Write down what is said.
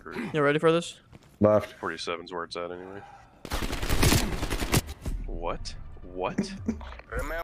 screwed. You ready for this? Left. 47's where it's at anyway. What? What?